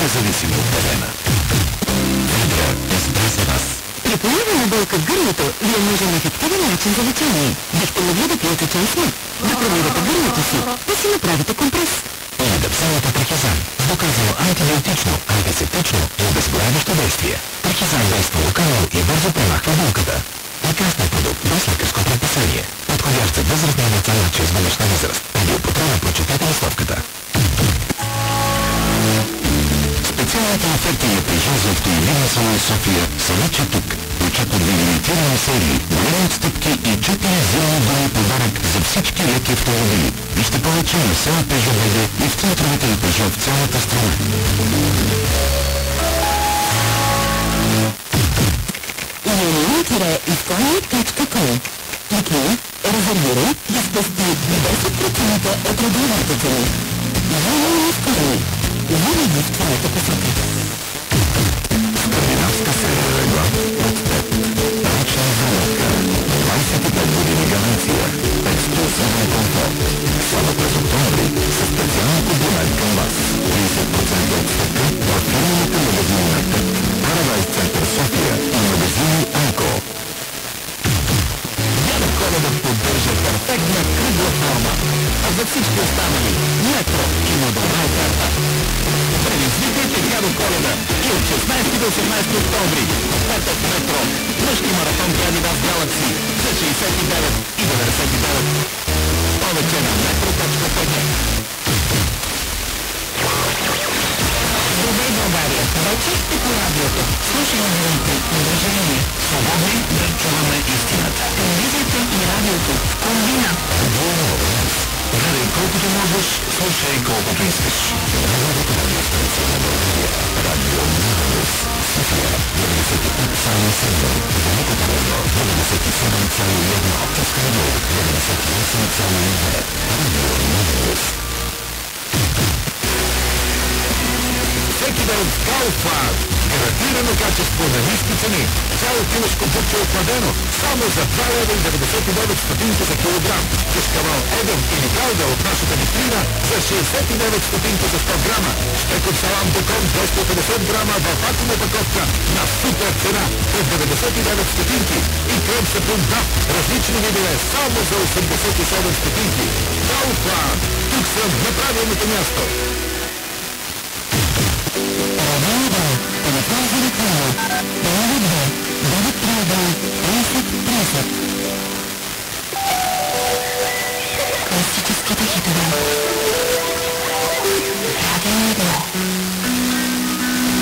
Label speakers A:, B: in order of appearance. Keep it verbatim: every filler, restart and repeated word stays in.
A: независимо от терена. Вибра е спрей за вас.
B: При появена болка в гърлото ви е нужен ефективен начин за лечение. Бихте могли да пиете чай с мед, да промивате гърлото си, да си направите компрес.
A: Или да вземете Трахизан с доказано антибиотично, антисептично и обезболяващо действие. Трахизан действа локално и бързо премахва болката. Лекарствен продукт без лекарско предписание. Подходящ за възрастни деца над шест годишна възраст. Преди употреба прочетете листовката. Специалните ефекти на Peugeot и Лина Салон София са вече тук. Очакват ви лимитирани серии, големи отстъпки и четири зелени думи подарък за всички леки автомобили. Вижте повече на села Peugeot БГ и в центровете на Peugeot в цялата страна.
B: Изконът точка ком. Кликни, резервирай и спести десет процента от редовните цени. Ново изконът. Винаги в твоята посока.
A: Скандинавска серия легла от теб. Ръчна зарядка. двадесет и пет години гаранция. Ексклюзивен комфорт. Само през октомври с специален комплимент към вас. тридесет процента отстъпка в фирмените магазини на теб. Paradise Center София и магазини Анко. Дядо Коледа поддържа перфектна кръгла форма, а за всички останали Метро има добра оферта. Предизвикайте Дядо Коледа и от шестнадесети до осемнадесети октомври оферта в Метро. Мъжки маратон Adidas Galaxy за шейсет и девет и деветдесет и девет. Повече на метро точка бг.
B: Здравей, България! Вече сте по радиото. Слушай новините, уважение.
A: Свободни да чуваме истината.
B: Телевизията и радиото в комбина.
A: Гледай колкото можеш, слушай колкото искаш. Новата радиостанция на България. Радио Новост. София деветдесет и пет цяло седем. Велико Търново деветдесет и седем цяло едно. Каскадо деветдесет и осем цяло две. Радио Новост. Всеки ден в Kaufland. Гарантирано качество на ниски цени. Цяло килошко бутче охладено. Само за два лева и деветдесет и девет стотинки за килограм. Кашкавал Едем или Галда от нашата витрина за шейсет и девет стотинки за сто грама. Шпекот салам Бекон двеста и петдесет грама в вакуумна опаковка на супер цена от деветдесет и девет стотинки. И крем сапун Даф, различни видове само за осемдесет и седем стотинки. Kaufland. Тук съм на правилното място.